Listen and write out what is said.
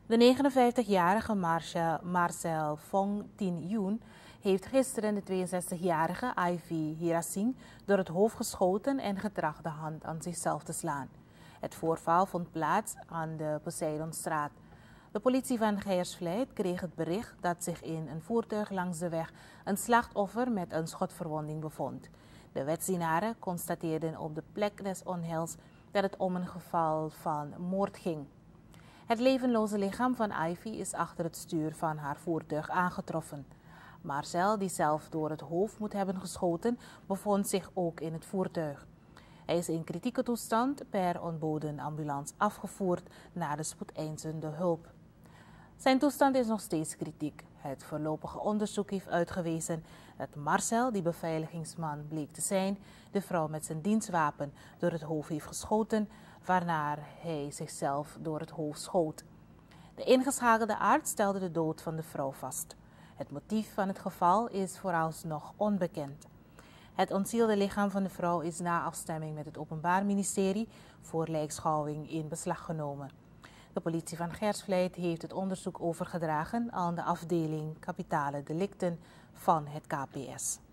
De 59-jarige Marcel Fong Tin Yoon heeft gisteren de 62-jarige Ivy Hirasing door het hoofd geschoten en getracht de hand aan zichzelf te slaan. Het voorval vond plaats aan de Poseidonstraat. De politie van Geiersvlijt kreeg het bericht dat zich in een voertuig langs de weg een slachtoffer met een schotverwonding bevond. De wetsdienaren constateerden op de plek des onheils dat het om een geval van moord ging. Het levenloze lichaam van Ivy is achter het stuur van haar voertuig aangetroffen. Marcel, die zelf door het hoofd moet hebben geschoten, bevond zich ook in het voertuig. Hij is in kritieke toestand per ontboden ambulance afgevoerd naar de spoedeisende hulp. Zijn toestand is nog steeds kritiek. Het voorlopige onderzoek heeft uitgewezen dat Marcel, die beveiligingsman bleek te zijn, de vrouw met zijn dienstwapen door het hoofd heeft geschoten, waarna hij zichzelf door het hoofd schoot. De ingeschakelde arts stelde de dood van de vrouw vast. Het motief van het geval is vooralsnog onbekend. Het ontzielde lichaam van de vrouw is na afstemming met het Openbaar Ministerie voor lijkschouwing in beslag genomen. De politie van Geiersvlijt heeft het onderzoek overgedragen aan de afdeling kapitale delicten van het KPS.